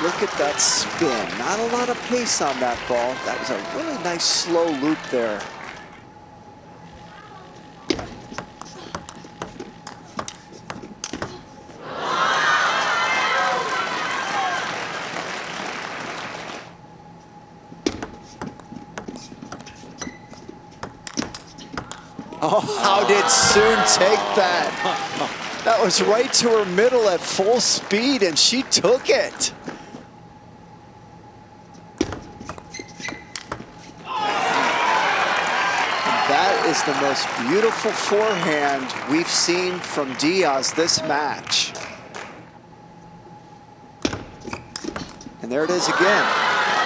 look at that spin. Not a lot of pace on that ball. That was a really nice slow loop there. Oh, how did Sun take that? That was right to her middle at full speed, and she took it. That is the most beautiful forehand we've seen from Diaz this match. And there it is again.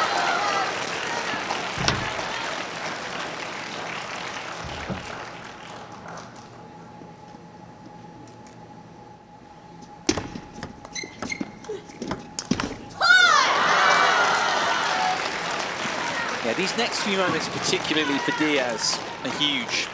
Yeah, these next few moments, particularly for Diaz, are huge.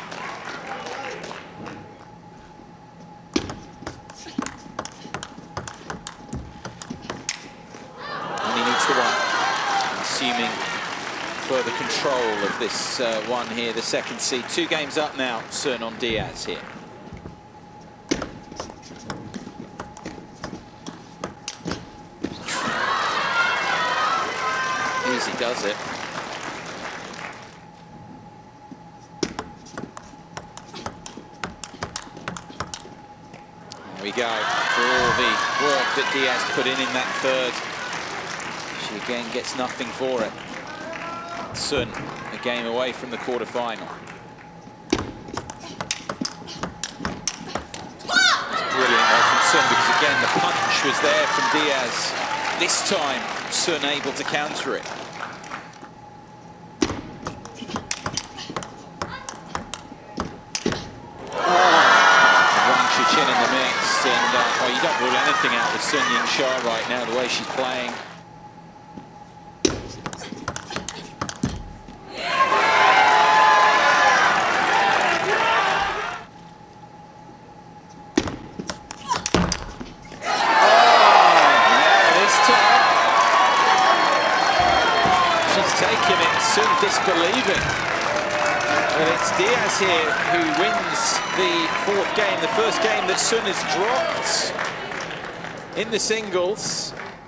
And he needs the one. Assuming further control of this one here, the second seed. 2 games up now, Sun on Diaz here. Easy does it. There we go, for all the work that Diaz put in that third. She again gets nothing for it. Sun, a game away from the quarterfinal. That's brilliant though from Sun, because again the punch was there from Diaz. This time, Sun able to counter it. Chin in the mix, and well, you don't rule anything out with Sun Ying-Sha right now, the way she's playing. This time, she's taken it, Sun disbelieving. Well, it's Diaz here who wins the 4th game, the first game that Sun has dropped in the singles.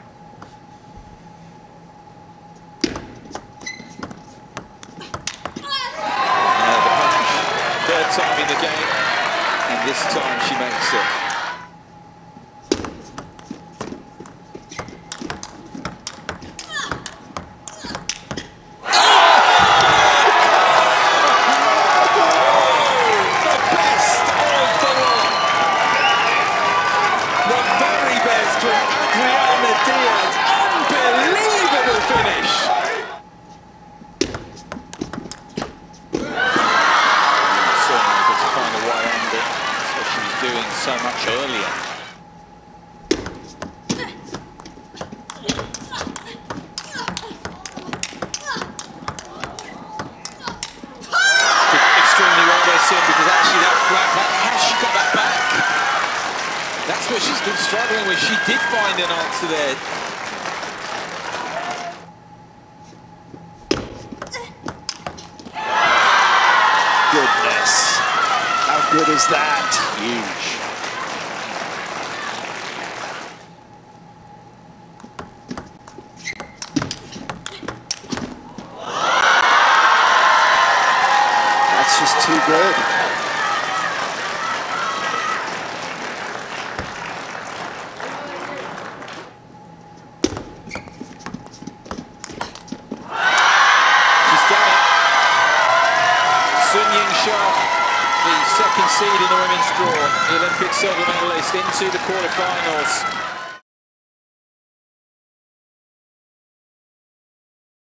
The punch, 3rd time in the game, and this time she makes it. So much earlier. Extremely well there, Sun, because actually that flat back, has she got that back? That's what she's been struggling with. She did find an answer there. Goodness. How good is that? Huge. Just too good. She's done it. Sun Ying-Sha, the 2nd seed in the women's draw, the Olympic silver medalist, into the quarterfinals.